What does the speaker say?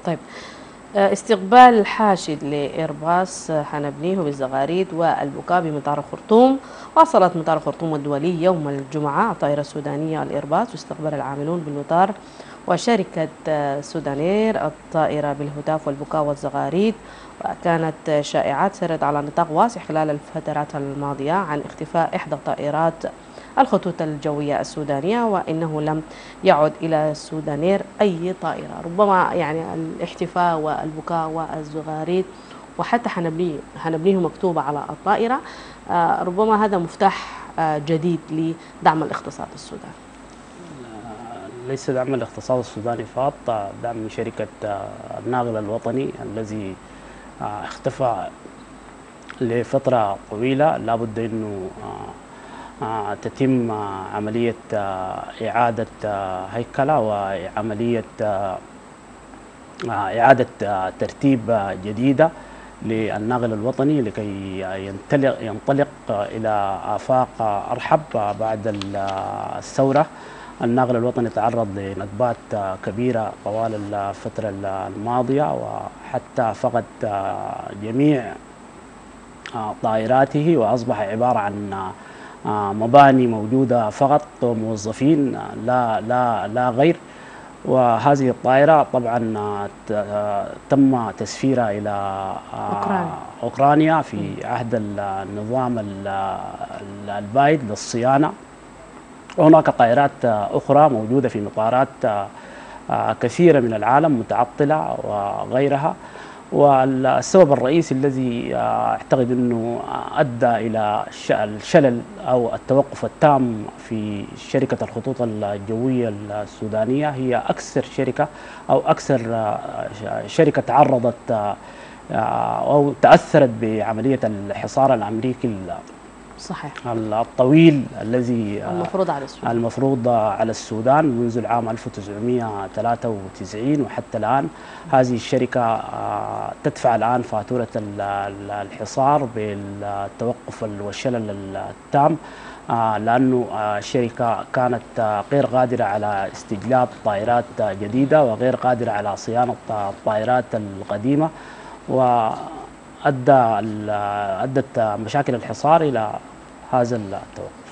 طيب، استقبال حاشد لإيرباص حنبنيه بالزغاريد والبكاء بمطار الخرطوم. واصلت مطار الخرطوم الدولي يوم الجمعة الطائرة السودانية الإيرباص، واستقبل العاملون بالمطار وشركة سودانير الطائرة بالهتاف والبكاء والزغاريد. وكانت شائعات سرت على نطاق واسع خلال الفترات الماضية عن اختفاء إحدى طائرات الخطوط الجوية السودانية، وإنه لم يعد إلى سودانير أي طائرة. ربما يعني الاحتفاء والبكاء والزغاريد وحتى حنبنيه مكتوبة على الطائرة، ربما هذا مفتاح جديد لدعم الاقتصاد السوداني. ليس دعم الاقتصاد السوداني فقط، دعم شركة الناقل الوطني الذي اختفى لفترة طويلة. لا بد أنه تتم عملية إعادة هيكلة وعملية إعادة ترتيب جديدة للناقل الوطني لكي ينطلق إلى آفاق أرحب بعد الثورة. الناقل الوطني تعرض لندبات كبيرة طوال الفترة الماضية، وحتى فقد جميع طائراته وأصبح عبارة عن مباني موجودة فقط وموظفين لا غير. وهذه الطائرة طبعا تم تسفيرها إلى أوكرانيا في عهد النظام البائد للصيانة. وهناك طائرات أخرى موجودة في مطارات كثيرة من العالم متعطلة وغيرها. والسبب الرئيسي الذي أعتقد أنه أدى إلى الشلل أو التوقف التام في شركة الخطوط الجوية السودانية هي أكثر شركة تعرضت أو تأثرت بعملية الحصار الأمريكي صحيح الطويل الذي المفروض على السودان منذ العام 1993 وحتى الآن. هذه الشركة تدفع الآن فاتورة الحصار بالتوقف والشلل التام، لأنه الشركة كانت غير قادرة على استجلاب طائرات جديدة وغير قادرة على صيانة الطائرات القديمة، وأدت مشاكل الحصار إلى هذا التوقف.